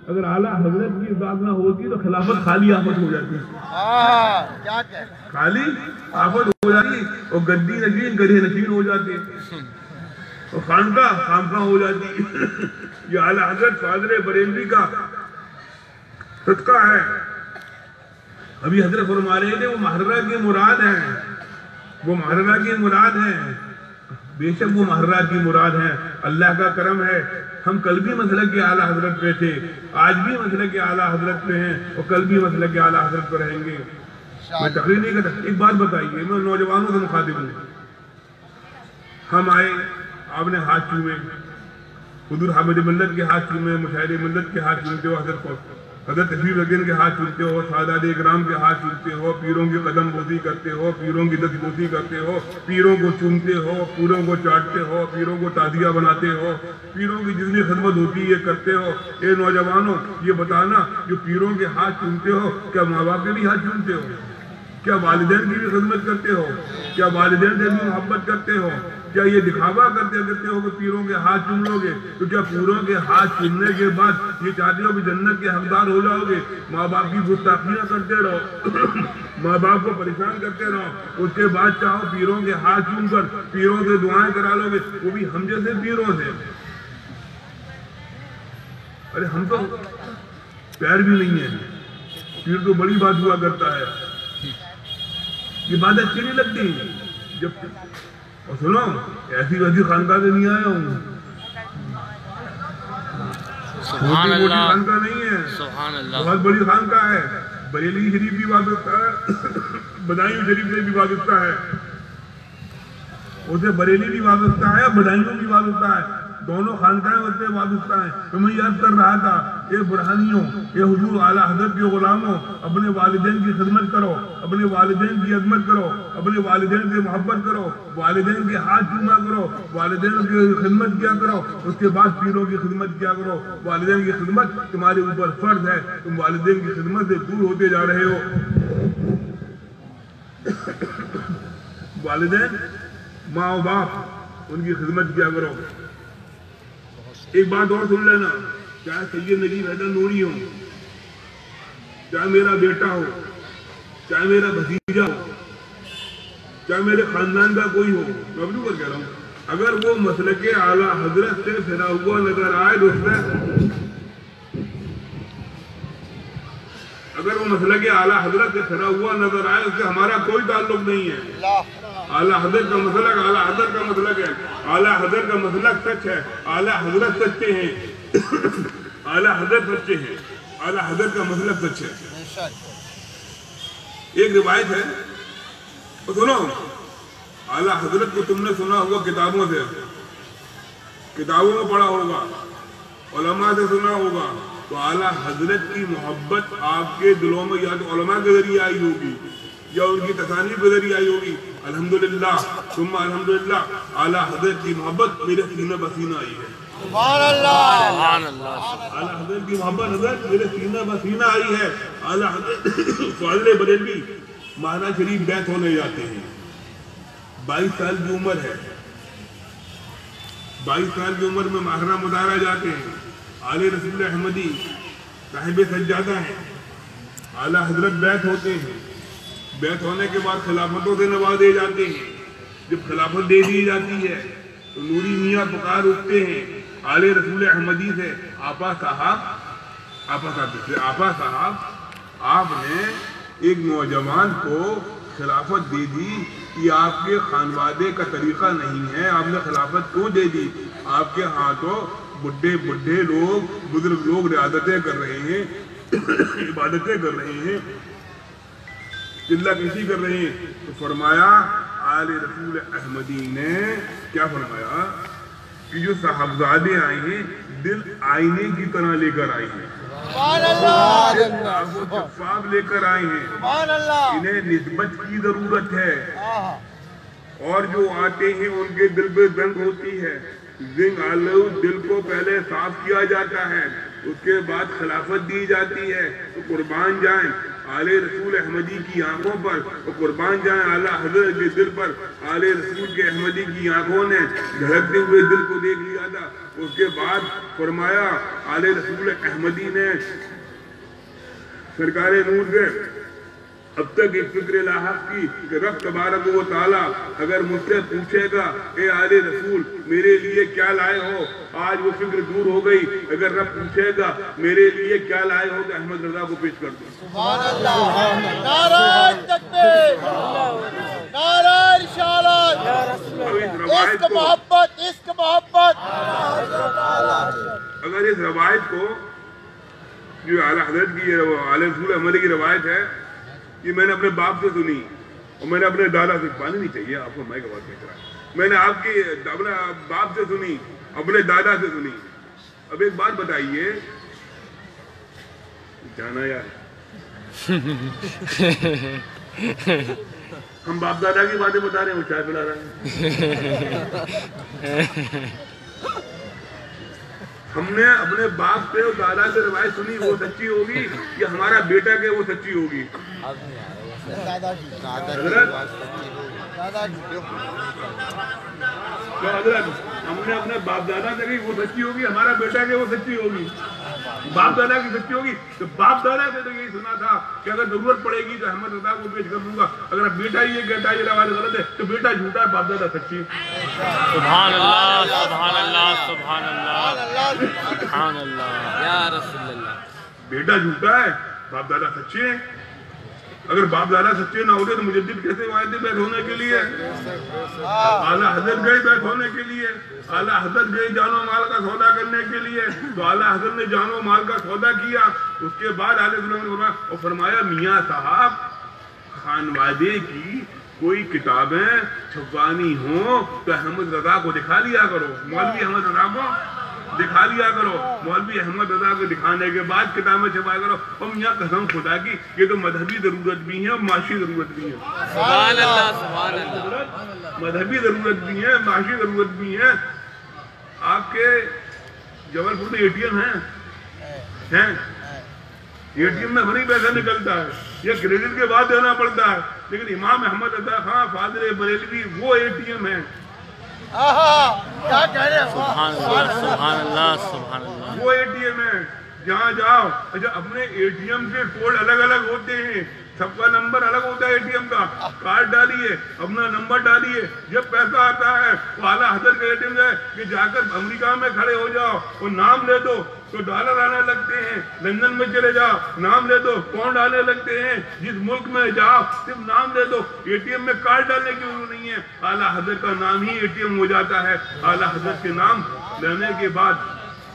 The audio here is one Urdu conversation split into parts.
اگر اعلیٰ حضرت کی ذات نہ ہوتی تو خلافت خالی آفت ہو جاتی، خالی آفت ہو جاتی، اور گدی نشین گدھے نشین ہو جاتے، اور خانقاہ خامخواہ ہو جاتی۔ یہ اعلیٰ حضرت فاضل بریلوی کا صدقہ ہے۔ ابھی حضرت فرما رہے تھے وہ محررہ کی مراد ہیں، وہ محررہ کی مراد ہیں، بے شک وہ محررہ کی مراد ہیں۔ اللہ کا کرم ہے، ہم کل بھی مسلک کے اعلیٰ حضرت پہ تھے، آج بھی مسلک کے اعلیٰ حضرت پہ ہیں، اور کل بھی مسلک کے اعلیٰ حضرت پہ رہیں گے۔ میں تقریر نہیں کرتا، ایک بات بتائیے، میں نوجوانوں سے مخاطب ہوں۔ ہم آئے، آپ نے ہاتھ چومے، حضور حامد ملت کے ہاتھ چومے، مشاہد ملت کے ہاتھ چومتے ہو، حضرت تشریف رکھین کے ہاتھ چومتے ہو، سادات اکرام کے ہاتھ چومتے ہو، پیروں کی قدم بوسی کرتے ہو، پیروں کی دست بوسی کرتے ہو، پیروں کو چومتے ہو، پیروں کو چاٹتے ہو، پیروں کو تعزیہ بناتے ہو، پیروں کی جتنی خدمت ہوتی ہے کرتے ہو۔ اے نوجوانوں، یہ بتانا، جو پیروں کے ہاتھ چومتے ہو، کیا ماں باپ کے بھی ہاتھ چومتے ہو؟ کیا والدین کی بھی خدمت کرتے ہو؟ کیا والدین سے بھی محبت کرتے ہو؟ کیا یہ دکھاوا کرتے ہو کہ پیروں کے ہاتھ چوم لو گے؟ تو کیا پیروں کے ہاتھ چومنے کے بعد یہ چاہتے ہو کہ جنت کے حقدار ہو جاؤ گے؟ ماں باپ کی گستاخیاں کرتے رہو، ماں باپ کو پریشان کرتے رہو، اس کے بعد چاہو پیروں کے ہاتھ چوم کر پیروں سے دعائیں کرا لو گے، وہ بھی ہم جیسے پیروں سے۔ ارے ہم تو پیر بھی نہیں ہیں، پیر تو بڑی بات ہوا کرتا ہے۔ یہ بات اچھی نہیں لگتی جب، اور سنو، ایسی ویسی خانقاہ سے نہیں آیا ہوں، چھوٹی موٹی خانقاہ نہیں ہے، بہت بڑی خانقاہ ہے۔ بریلی شریف بھی وابستہ ہے، بدایوں شریف سے بھی وابستہ ہے، اسے بریلی بھی وابستہ ہے، بدایوں بھی وابستہ ہے، دونوں خانقاہیں اس سے وابستہ ہیں۔ تو میں یاد کر رہا تھا، اے برہانیوں، اے حضور اعلیٰ حضرت کے غلاموں، اپنے والدین کی خدمت کرو، اپنے والدین کی عظمت کرو، اپنے والدین سے محبت کرو، والدین کے ہاتھ چوما کرو، والدین کی خدمت کیا کرو، اس کے بعد پیروں کی خدمت کیا کرو۔ والدین کی خدمت تمہارے اوپر فرض ہے، تم والدین کی خدمت سے دور ہوتے جا رہے ہو۔ والدین، ماں و باپ، ان کی خدمت کیا کرو۔ ایک بات اور سن لینا، چاہے سید نجیب حیدر نوری ہو، چاہے میرا بیٹا ہو، چاہے میرا بھتیجا ہو، چاہے میرے خاندان کا کوئی ہو، میں اپنی کر کہہ رہا ہوں، اگر وہ مسلک اعلیٰ حضرت سے پھرا ہوا نظر آئے تو اس میں، اگر وہ مسلک اعلیٰ حضرت سے پھرا ہوا نظر آئے اس سے ہمارا کوئی تعلق نہیں ہے۔ اعلیٰ حضرت کا مسلک اعلیٰ حضرت کا مسلک ہے، اعلیٰ حضرت کا مسلک سچ ہے، اعلیٰ حضرت سچے ہیں، اعلیٰ حضرت سچے ہیں، اعلیٰ حضرت کا مسلک سچ ہے۔ ایک روایت ہے، تو سنو، اعلیٰ حضرت کو تم نے سنا ہوگا کتابوں سے، کتابوں میں پڑھا ہوگا، علماء سے سنا ہوگا، تو اعلیٰ حضرت کی محبت آپ کے دلوں میں یا تو علماء کے ذریعے آئی ہوگی یا ان کی تصانیف کے ذریعے آئی ہوگی۔ الحمدللہ ثم الحمدللہ، اعلیٰ حضرت کی محبت میرے سینہ بسینہ آئی ہے۔ سبحان اللہ، اعلیٰ حضرت کی محبت حضرت میرے سینہ بسینہ آئی ہے۔ اعلیٰ حضرت فاضل بریلوی مہانہ شریف بیعت ہونے جاتے ہیں، 22 سال کی عمر ہے، 22 سال کی عمر میں ماہرہ مدارہ جاتے ہیں، آل رسول احمدی صاحب سجادہ ہیں، اعلیٰ حضرت بیعت ہوتے ہیں، بیعت ہونے کے بعد خلافتوں سے نوازے جاتے ہیں۔ جب خلافت دے دی جاتی ہے تو نوری میاں پکار اٹھتے ہیں آل رسول احمدی سے، آپا صاحب آپ نے ایک نوجوان کو خلافت دے دی، یہ آپ کے خانوادے کا طریقہ نہیں ہے، آپ نے خلافت کیوں دے دی؟ آپ کے ہاتھوں بڈھے لوگ، بزرگ لوگ ریاضتیں کر رہے ہیں، عبادتیں کر رہے ہیں، چلہ کشی کر رہے ہیں۔ تو فرمایا آل رسول احمدی نے کیا فرمایا کہ جو صاحبزادے آئے ہیں دل آئینے کی طرح لے کر آئے ہیں، وہ شفاف لے کر آئے ہیں، انہیں نسبت کی ضرورت ہے، اور جو آتے ہیں ان کے دل پہ زنگ ہوتی ہے، زنگ آلو دل کو پہلے صاف کیا جاتا ہے، اس کے بعد خلافت دی جاتی ہے۔ تو قربان جائیں आले रसूल अहमदी की आंखों पर और कुर्बान जाए आला हजरत के दिल पर। आले रसूल के अहमदी की आंखों ने धड़कते हुए दिल को देख लिया था। उसके बाद फरमाया आले रसूल अहमदी ने सरकार नूर से अब तक एक फिक्र लाहक की कि रब तबारक व तआला अगर मुझसे पूछेगा ए आले रसूल मेरे लिए क्या लाए हो, आज वो फिक्र दूर हो गई। अगर रब पूछेगा मेरे लिए क्या लाए हो तो अहमद रजा को पेश कर दो। सुभान अल्लाह, नारे तकबीर, नारे रिसालत, इश्क मोहब्बत, इश्क मोहब्बत। अगर इस रवायत को जो आला हजरत की आले रसूल अहमदी की रवायत है ये मैंने अपने बाप से सुनी और मैंने अपने दादा से, पानी नहीं चाहिए आपको, मैं क्या बात कह रहा हूं, मैंने आपके अपने बाप से सुनी, अपने दादा से सुनी। अब एक बात बताइए, जाना यार हम बाप दादा की बातें बता रहे हैं, वो चाय पिला रहे हैं। हमने अपने बाप से और दादा से रवायत सुनी, वो सच्ची होगी या हमारा बेटा के वो सच्ची होगी? हमने अपने बाप दादा से कही वो सच्ची होगी, हमारा बेटा के वो सच्ची होगी, बाप दादा की सच्ची होगी। तो बाप दादा से तो यही सुना था कि अगर जरूरत पड़ेगी तो अहमद रजा को पेश कर दूंगा। अगर बेटा ये कहता है ये रवायत गलत है तो बेटा झूठा है, बाप दादा सच्ची। सुभान अल्लाह, सुभान अल्लाह, सुभान अल्लाह, सुभान अल्लाह या रसूल अल्लाह। बेटा झूठा है, बाप दादा सच्चे हैं। अगर बाप दादा सच्चे ना होते तो मुजद्दिद कैसे आए थे बैत होने के लिए? आला हजरत गए बैत होने के लिए, आला हजरत गए जानो माल का सौदा करने के लिए, तो आला हजरत ने जानो माल का सौदा किया। उसके बाद आले ने फरमाया मियाँ साहब खानवादे की कोई किताबें छपवानी हो तो अहमद रजा को दिखा लिया करो, मौलवी अहमद रजा को दिखा लिया करो। मौलवी अहमद रजा को दिखाने के बाद किताबें छपाया करो। और यहाँ कसम खुदा की ये तो मजहबी जरूरत भी है और माशी जरूरत भी है। सुभान अल्लाह, सुभान अल्लाह। मजहबी जरूरत भी है, माशी जरूरत भी है। आपके जबलपुर में एटीएम हैं? एटीएम में भरी पैसा निकलता है, ये क्रेडिट के बाद देना पड़ता है। लेकिन इमाम अहमद रजा खां फादर बरेलवी वो एटीएम है। क्या कह रहे हैं? सुभान अल्लाह, सुभान अल्लाह, सुभान अल्लाह। वो एटीएम है जहाँ जाओ। अच्छा अपने एटीएम के कोड अलग अलग होते हैं, सबका नंबर अलग होता है एटीएम का। कार्ड डालिए, अपना नंबर डालिए, जब पैसा आता है वो आला हजरत का एटीएम है कि जाकर अमेरिका में खड़े हो जाओ और नाम ले दो तो डॉलर आने लगते हैं। लंदन में चले जाओ नाम ले दो पाउंड आने लगते हैं। जिस मुल्क में जाओ सिर्फ नाम ले दो, एटीएम में कार्ड डालने की जरूरत नहीं है, आला हजरत का नाम ही एटीएम हो जाता है। आला हजरत के नाम लेने के बाद,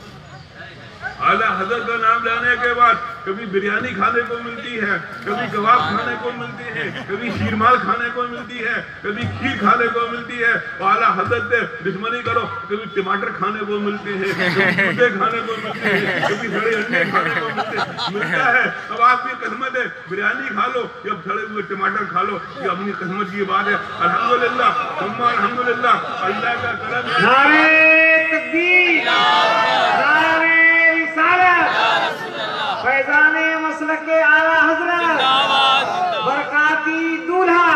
आला हजरत का नाम लेने के बाद कभी बिरयानी खाने को मिलती है, कभी कबाब खाने को मिलते हैं, कभी शीरमाल खाने को मिलती है, कभी खीर खाने को मिलती है। आला हजरत से दुश्मनी करो, कभी टमाटर खाने को मिलते हैं, कभी कुत्ते खाने को मिलते हैं, कभी सड़े अंडे खाने को मिलता है। अब आपकी किस्मत है बिरयानी खा लो या सड़े हुए टमाटर खा लो, ये अपनी किस्मत की बात है। अल्हम्दुलिल्लाह, अल्हम्दुलिल्लाह, अल्लाह का करम है। नारे तकबीर, नारे फैजाने मसलक के आला हजरत, बरकाती दूल्हा।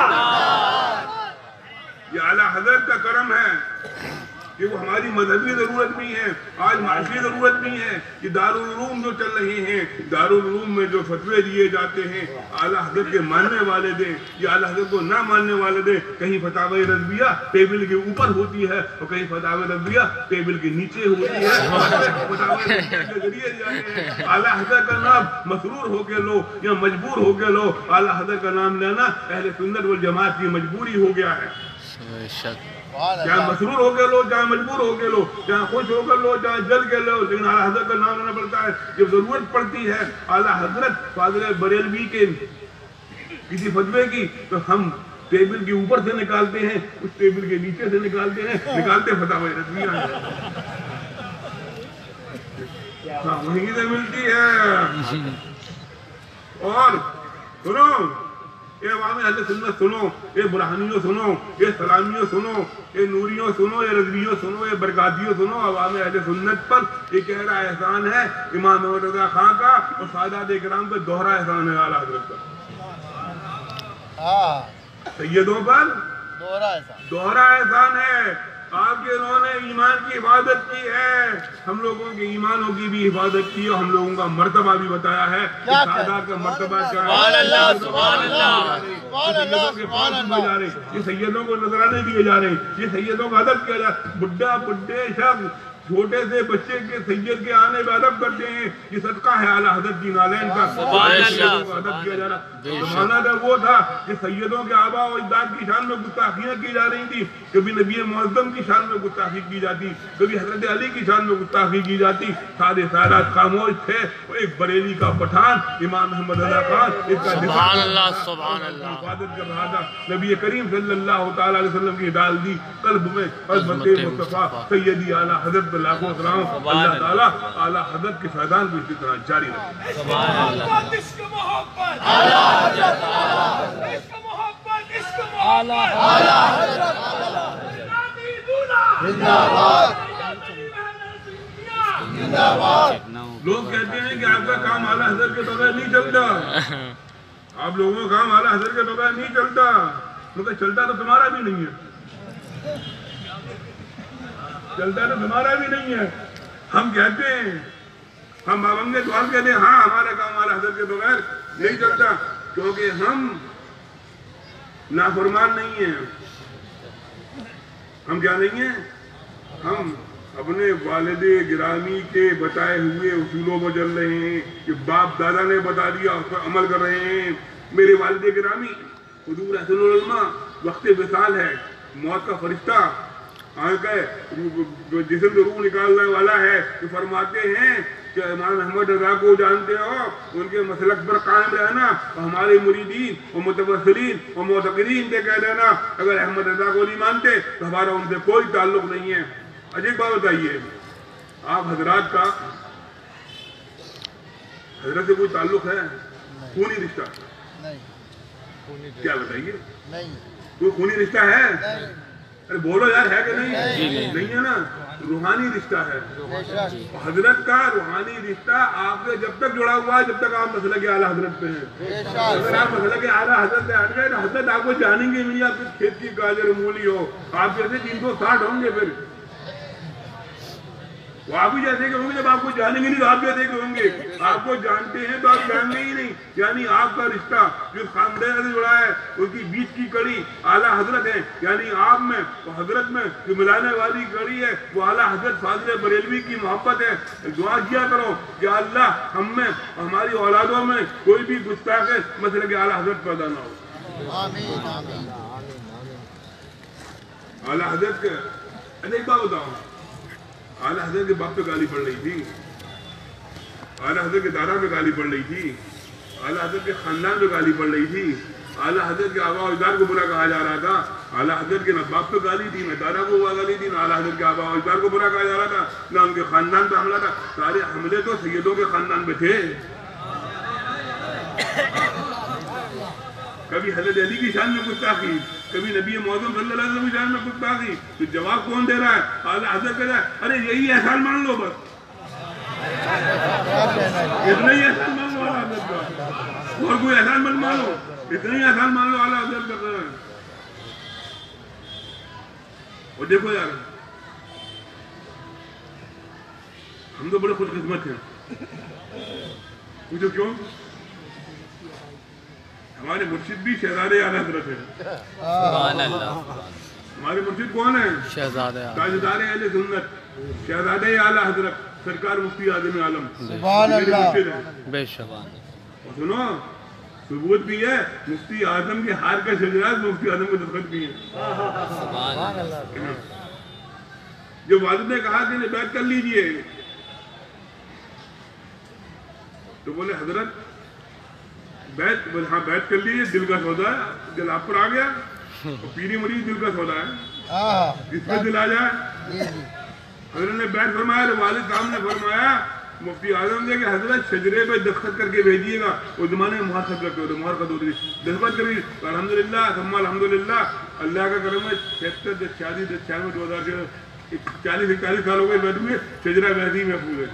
ये आला हजरत का करम है कि वो हमारी मजहबी जरूरत भी है, आज माशी जरूरत भी है। ये दारुल उलूम जो चल रहे हैं, दारुल उलूम में जो फतवे दिए जाते हैं आला हजरत के मानने वाले दें या आला हजरत को ना मानने वाले दें। कहीं फतावा रज़विया टेबल के ऊपर होती है और कहीं फतावा रज़विया टेबल के नीचे होती है। फतावा रज़विया के जरिए जाते हैं। आला हजरत का नाम मसरूर होके लो या मजबूर होके लो, आला हजरत का नाम लेना अहले सुन्नत वल जमात की मजबूरी हो गया है। चाहे मसरूर होके लो, चाहे मजबूर होके लो, चाहे खुश होकर लो, चाहे जल के लो, लेकिन आला हजरत का नाम लेना पड़ता है। जब जरूरत पड़ती है आला हजरत फादर बरेलवी के किसी फतवे की तो हम टेबल के ऊपर से निकालते हैं, उस टेबल के नीचे से निकालते हैं, निकालते फतावा रज़विया हाँ वहीं से मिलती है। और सुनो اے عوام اہل سنت سنو، اے برہانیوں سنو، اے سلامیوں سنو، اے نوریوں سنو، اے رضویوں سنو، اے برکاتیوں سنو، عوام اہل سنت پر ایک گہرا احسان ہے امام احمد رضا خان کا اور سادات کرام پر دوہرا احسان ہے اعلیٰ حضرت کا۔ سیدوں پر دوہرا احسان ہے، آپ کے انہوں نے ایمان کی حفاظت کی ہے، ہم لوگوں کے ایمانوں کی بھی حفاظت کی، اور ہم لوگوں کا مرتبہ بھی بتایا ہے کہ سادات کا مرتبہ کیا ہے۔ سبحان اللہ، سبحان اللہ، سیدوں کے پاس دیے جا رہے ہیں، یہ سیدوں کو نذرانے دیے جا رہے ہیں، یہ سیدوں کا ادب کیا جا رہا ہے، بڈھا بڈھے شخص چھوٹے سے بچے کے سید کے آنے پہ ادب کرتے ہیں، یہ صدقہ ہے اعلیٰ حضرت کی نالین کا، سیدوں کا ادب کیا جا رہا ہے۔ زمانہ تھا وہ تھا کہ سیدوں کے آباء و اجداد کی شان میں گستاخیاں کی جا رہی تھی، کبھی نبی معظم کی شان میں گستاخی کی جاتی، کبھی حضرت علی کی شان میں گستاخی کی جاتی، سارے سادات خاموش تھے، ایک بریلی کا پٹھان امام احمد رضا خان اس کا سبحان اللہ، سبحان اللہ، حفاظت کر رہا تھا۔ نبی کریم صلی اللہ تعالیٰ علیہ وسلم کی ڈال دی قلب میں عظمت مصطفیٰ سیدی اعلیٰ حضرت لاکھوں سلام، اللہ تعالیٰ اعلیٰ حضرت کے فیضان کو اسی طرح جاری رکھے۔ سبحان اللہ، عشق محبت اعلیٰ حضرت، عشق محبت عشق محبت اعلیٰ حضرت، زندہ باد زندہ باد۔ لوگ کہتے ہیں کہ آپ کا کام اعلیٰ حضرت کے بغیر نہیں چلتا، آپ لوگوں کا کام اعلیٰ حضرت کے بغیر نہیں چلتا، کیونکہ چلتا تو تمہارا بھی نہیں ہے، چلتا تو تمہارا بھی نہیں ہے۔ ہم کہتے ہیں، ہم بابنگے دوار کہتے ہیں ہاں ہمارا کام اعلیٰ حضرت کے بغیر نہیں چلتا، کیونکہ ہم نافرمان نہیں ہیں۔ ہم کیا نہیں ہیں؟ ہم اپنے والد گرامی کے بتائے ہوئے اصولوں پر چل رہے ہیں کہ باپ دادا نے بتا دیا اس پر عمل کر رہے ہیں۔ میرے والد گرامی حضور احسن العلماء وقت وصال ہے، موت کا فرشتہ جسم سے روح نکالنے والا ہے، جو فرماتے ہیں کہ امام احمد رضا کو جانتے ہو، ان کے مسلک پر قائم رہنا، اور ہمارے مریدین اور متوسلین اور معتقدین سے کہہ دینا اگر احمد رضا کو نہیں مانتے تو ہمارا ان سے کوئی تعلق نہیں ہے۔ عجیب بات بتائیے، آپ حضرات کا حضرت سے کوئی تعلق ہے؟ خونی رشتہ؟ کیا بتائیے، کوئی خونی رشتہ ہے؟ ارے بولو یار، ہے کہ نہیں؟ نہیں ہے نا، روحانی رشتہ ہے۔ حضرت کا روحانی رشتہ آپ سے جب تک جڑا ہوا ہے جب تک آپ مسلک اعلیٰ حضرت پہ ہیں۔ اگر آپ مسلک اعلیٰ حضرت پہ ہٹ گئے تو حضرت آپ کو جانیں گے نہیں، آپ کی کھیت کی گاجر مولی ہو، آپ جیسے 360 ہوں گے، پھر وہ آپ ہی جیسے کہ ہوں گے، جب آپ کو جانیں گے نہیں تو آپ جیسے کہ ہوں گے، آپ کو جانتے ہیں تو آپ جان گے ہی نہیں۔ یعنی آپ کا رشتہ جو خاندان سے جڑا ہے اس کی بیچ کی کڑی اعلیٰ حضرت ہے، یعنی آپ میں اور حضرت میں جو ملانے والی کڑی ہے وہ اعلیٰ حضرت فاضل بریلوی کی محبت ہے۔ دعا کیا کرو کہ اللہ ہم میں اور ہماری اولادوں میں کوئی بھی گستاخ مسلک اعلیٰ حضرت پیدا نہ ہو۔ آمین آمین۔ اعلیٰ حضرت کے ایک بات بتاؤں، اعلیٰ حضرت کے باپ پہ گالی پڑ رہی تھی، اعلیٰ حضرت کے دادا پہ گالی پڑ رہی تھی، اعلیٰ حضرت کے خاندان پہ گالی پڑ رہی تھی، اعلیٰ حضرت کے آباء و اجداد کو برا کہا جا رہا تھا۔ اعلیٰ حضرت کے نہ باپ پہ گالی تھی، نہ دادا کو گالی تھی، نہ اعلیٰ حضرت کے آباء و اجداد کو برا کہا جا رہا تھا، نہ ان کے خاندان پہ حملہ تھا۔ سارے حملے تو سیدوں کے خاندان پہ تھے۔ کبھی حضرت علی کی شان میں گستاخی، کبھی نبی معظم صلی اللہ علیہ وسلم کی شان میں گستاخی، تو جواب کون دے رہا ہے؟ اعلیٰ حضرت کہہ رہا ہے ارے یہی احسان مان لو، بس اتنا ہی احسان مان لو اعلیٰ حضرت کا، اور کوئی احسان مت مانو، اتنا ہی احسان مان لو اعلیٰ حضرت کا۔ اور دیکھو یار، ہم تو بڑے خوش قسمت ہیں، پوچھو کیوں؟ ہمارے مرشد بھی شہزادے اعلیٰ حضرت ہیں۔ سبحان اللہ، ہمارے مرشد کون ہیں؟ شہزادے تاجدار اہل سنت، شہزادے اعلیٰ حضرت سرکار مفتی اعظم عالم سبحان اللہ، بے شک۔ اور سنو، ثبوت بھی ہے، مفتی اعظم کے ہار کا شجرات مفتی اعظم کے دستخط بھی ہیں۔ سبحان اللہ، جو والد نے کہا کہ بیعت کر لیجئے تو بولے حضرت بیعت کر لیجئے، دل کا سودا ہے، دل آپ پر آ گیا، پیری مریض دل کا سودا ہے، اس میں دل آ جائے۔ حضرت نے بیعت فرمایا تو والد صاحب نے فرمایا مفتی اعظم نے کہ حضرت شجرے پہ دستخط کر کے بھیجیے گا، اس زمانے میں مہر خط رکھتے ہوتے، مہر خط ہوتی تھی، دستخط کر کے الحمدللہ ثم الحمدللہ اللہ کا کرم ہے 76 46 96 2000 40 41 سال ہو گئے بیٹھے ہوئے، شجرہ ویسے ہی محفوظ ہے۔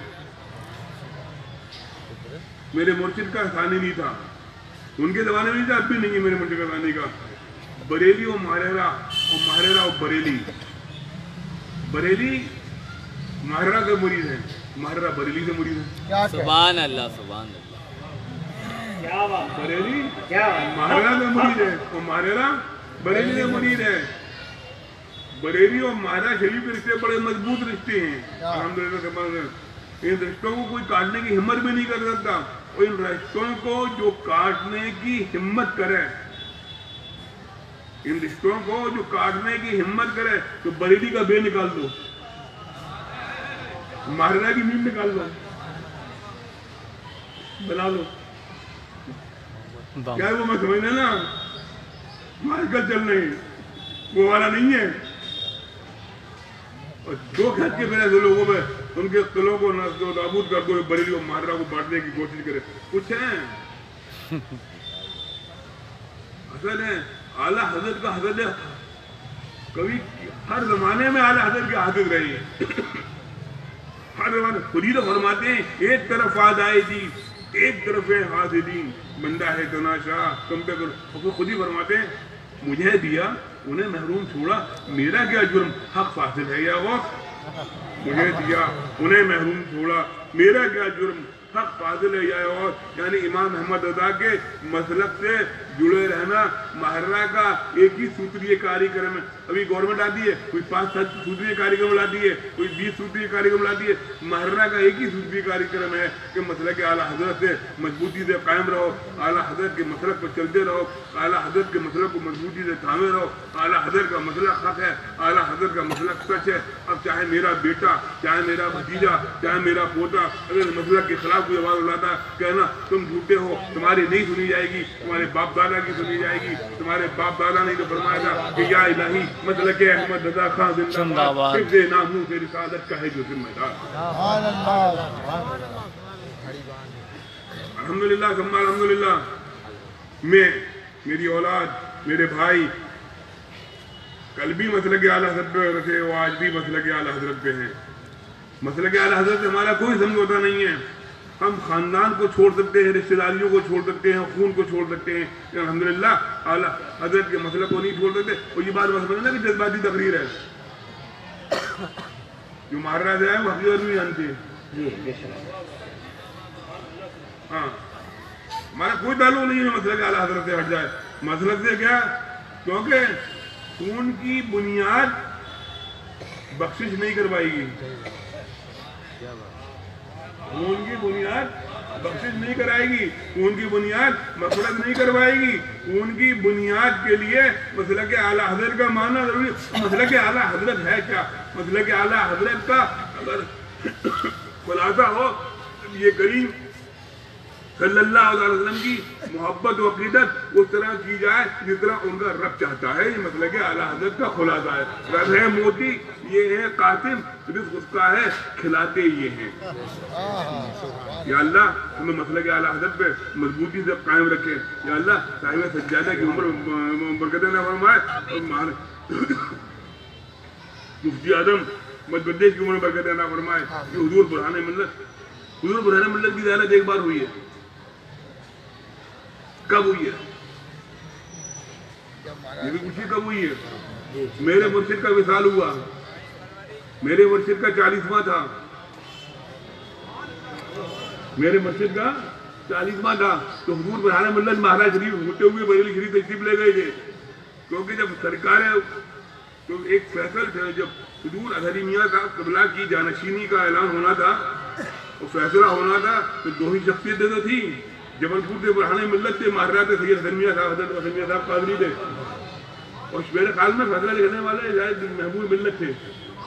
میرے مرشد کا ثانی نہیں تھا، ان کے زمانے میں نہیں تھا، اب بھی نہیں ہے میرے مرشد کا ثانی کا۔ بریلی و ماہرہ اور ماہرہ و بریلی، بریلی ماہرہ کا مرید ہے، ماہرہ بریلی سے مرید ہے۔ سبحان اللہ سبحان اللہ، کیا بات، بریلی کیا بات، ماہرہ کا مرید ہے اور ماہرہ بریلی سے مرید ہے۔ بریلی اور ماہرہ شریف کے رشتے بڑے مضبوط رشتے ہیں الحمدللہ۔ ان رشتوں کو کوئی کاٹنے کی ہمت بھی نہیں کر سکتا، اور ان رشتوں کو جو کاٹنے کی ہمت کرے، ان رشتوں کو جو کاٹنے کی ہمت کرے تو بریلی کا بے نکال دو، ماہرہ کی میم نکال دو، بنا لو، کیا وہ میں سمجھنا نا مارکل چل رہے ہیں وہ والا نہیں ہے۔ اور جو کھٹ کے میرے ایسے لوگوں میں ان کے قلعوں کو نابود کر دو، بریلی اور ماہرہ کو بانٹنے کی کوشش کرے، کچھ ہیں اصل ہے اعلیٰ حضرت کا حضرت کبھی ہر زمانے میں اعلیٰ حضرت کے حاضر رہی ہے، ہر زمانے خود ہی تو فرماتے ہیں ایک طرف آدائے جی ایک طرف ہے حاضرین، بندہ ہے تناشا کم پہ کرو، خود ہی فرماتے ہیں مجھے دیا انہیں محروم چھوڑا میرا کیا جرم، حق فاصل ہے یا وقت، مجھے دیا انہیں محروم چھوڑا میرا کیا جرم، حق فاضل ہے یا اور، یعنی امام احمد رضا کے مسلک سے جڑے رہنا۔ ماہرہ کا ایک ہی سوتری کاری کرم ہے، ابھی گورنمنٹ آتی ہے کوئی 5-7 سوتری کاری کرم لاتی ہے، کوئی 20 سوتری کاری کرم لاتی ہے، ماہرہ کا ایک ہی سوتری کاری کرم ہے کہ مسلک اعلیٰ حضرت سے مضبوطی سے قائم رہو، اعلیٰ حضرت کے مسلک پر چلتے رہو، اعلیٰ حضرت کے مسلک کو مضبوطی سے تھامے رہو، اعلیٰ حضرت کا مسلک حق ہے، اعلیٰ حضرت کا مسلک سچ ہے۔ اب چاہے میرا بیٹا، چاہے میرا بھتیجا، چاہے میرا پوتا اگر مسلک کے خلاف کوئی آواز اٹھاتا کہنا تم جھوٹے ہو، تمہاری نہیں سنی جائے گی، تمہارے باپ دادا کی سنی جائے گی، تمہارے باپ دادا نے تو فرمایا تھا کہ یا الہی مسلک احمد رضا خان زندہ باد، حفظ ناموس رسالت کا ہے جو ذمہ دار۔ الحمدللہ ثم الحمدللہ، میں میری اولاد میرے بھائی کل بھی مسلک اعلیٰ حضرت پہ رکھے وہ آج بھی مسلک اعلیٰ حضرت پہ ہیں۔ مسلک اعلیٰ حضرت سے ہمارا کوئی سمجھوتا نہیں ہے، ہم خاندان کو چھوڑ سکتے ہیں، رشتہ داریوں کو چھوڑ سکتے ہیں، خون کو چھوڑ سکتے ہیں، الحمدللہ اعلیٰ حضرت کے مسلک کو نہیں چھوڑ سکتے۔ اور یہ بات سمجھنا کہ جذباتی تقریر ہے، جو ماہرہ سے آئے وہ حقیقت نہیں جانتے۔ ہاں ہمارا کوئی تعلق نہیں ہے مسلک اعلیٰ حضرت سے ہٹ جائے، مسلک سے کیا، کیونکہ خون کی بنیاد بخشش نہیں کروائے گی، خون کی بنیاد بخشش نہیں کرائے گی، خون کی بنیاد مغفرت نہیں کروائے گی، خون کی بنیاد کے لیے مسلک اعلیٰ حضرت کا ماننا ضروری ہے۔ مسلک اعلیٰ حضرت ہے کیا؟ مسلک اعلیٰ حضرت کا اگر خلاصہ ہو یہ کریم صلی اللہ علیہ وسلم کی محبت و عقیدت اس طرح کی جائے جس طرح ان کا رب چاہتا ہے، یہ مسلک اعلیٰ حضرت کا خلاصہ ہے۔ رب ہے موتی، یہ ہے قاسم، رزق اس کا ہے، کھلاتے یہ ہیں۔ یا اللہ ہمیں مسلک اعلیٰ حضرت پہ مضبوطی سے قائم رکھے، یا اللہ صاحب سجادہ کی عمر برکت نہ فرمائے، اور مفتی اعظم مدبردیش کی عمر برکت نہ فرمائے۔ یہ حضور برہان ملت کی زیارت ایک بار ہوئی ہے، کب ہوئی ہے؟ یہ بھی خوشی کب ہوئی ہے؟ میرے مرشد کا وصال ہوا، میرے مرشد کا 40واں تھا، میرے مرشد کا 40واں تھا، تو حضور برہان ملت مہاراج شریف ہوتے ہوئے بریلی شریف تشریف لے گئے تھے، کیونکہ جب سرکار تو ایک فیصل تھا، جب حضور اظہری میاں صاحب قبلہ کی جانشینی کا اعلان ہونا تھا، وہ فیصلہ ہونا تھا، تو دو ہی شخصیتیں تو تھیں، جبل پور سے برہان ملت سے ماہرہ تھے سید حسن میاں صاحب، حضرت حسن میاں صاحب قادری تھے، اور میرے خیال میں فیصلہ لکھنے والے شاید محبوب ملت تھے۔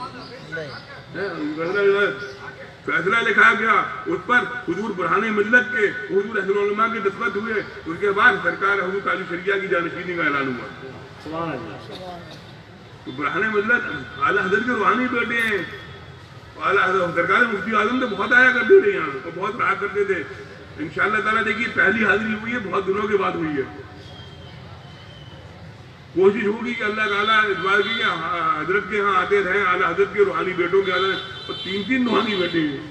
فیصلہ لکھا گیا، اس پر حضور برہان ملت کے حضور احسن علماء کے دستخط ہوئے، اس کے بعد سرکار حضور تعالی شریعہ کی جانشینی کا اعلان ہوا۔ تو برہان ملت اعلیٰ حضرت کے روحانی بیٹے ہیں، اعلیٰ حضرت سرکار مفتی اعظم تو بہت آیا کرتے تھے یہاں اور بہت رہا کرتے تھے. انشاءاللہ تعالیٰ دیکھیے پہلی حاضری ہوئی ہے بہت دنوں کے بعد ہوئی ہے. کوشش ہوگی کہ اللہ تعالیٰ اس بار کی حضرت کے ہاں آتے رہیں اعلیٰ حضرت کے روحانی بیٹوں کے اور 3 روحانی بیٹے ہیں.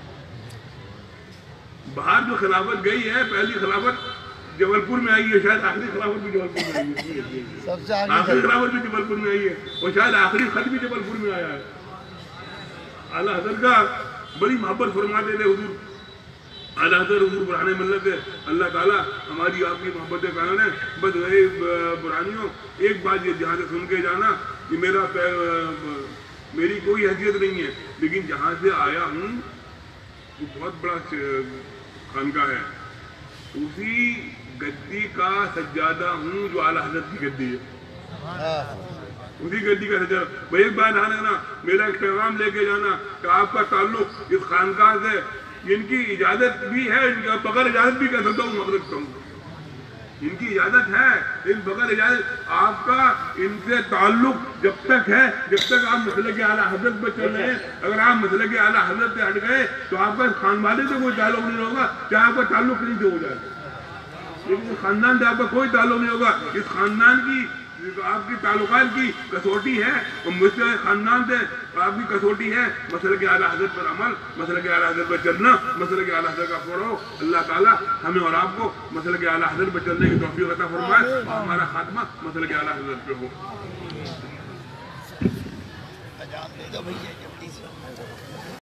باہر جو خلافت گئی ہے پہلی خلافت جبل پور میں آئی ہے, شاید آخری خلافت بھی جبل پور میں آئی ہے, آخری خلافت بھی جبل پور میں آئی ہے اور شاید آخری خط بھی جبل پور میں آیا ہے. اعلیٰ حضرت کا بڑی محبت فرماتے تھے حضور. اعلیٰ حضرت حضور برہان ملت ہے. اللہ تعالیٰ ہماری آپ کی محبت قانون ہے. بس برہانیوں ایک بات یہ جہاں سے سن کے جانا کہ میری کوئی حیثیت نہیں ہے, لیکن جہاں سے آیا ہوں وہ بہت بڑا خانقاہ ہے. اسی گدی کا سجادہ ہوں جو اعلیٰ حضرت کی گدی ہے. اسی گدی کا سجادہ. بھائی ایک بات دھیان رکھنا, میرا ایک پیغام لے کے جانا کہ آپ کا تعلق اس خانقاہ سے, ان کی اجازت بھی ہے, ان کا بغیر اجازت بھی کہہ سکتا ہوں, مغرب کروں گا, ان کی اجازت ہے, ان بغیر اجازت آپ کا ان سے تعلق جب تک ہے جب تک آپ مسلک اعلیٰ حضرت پہ چل رہے ہیں. اگر آپ مسلک اعلیٰ حضرت سے ہٹ گئے تو آپ کا خاندان سے کوئی تعلق نہیں ہوگا, چاہے آپ کا تعلق کہیں سے ہو جائے, لیکن خاندان سے آپ کا کوئی تعلق نہیں ہوگا. اس خاندان کی آپ کی تعلقات کی کسوٹی ہے اور مجھ سے خاندان سے آپ کی کسوٹی ہے مسلک اعلیٰ حضرت پر عمل, مسلک اعلیٰ حضرت پر چلنا, مسلک اعلیٰ حضرت کا فروغ. اللہ تعالیٰ ہمیں اور آپ کو مسلک اعلیٰ حضرت پر چلنے کی توفیق عطا فرمائے اور ہمارا خاتمہ مسلک اعلیٰ حضرت پہ ہو.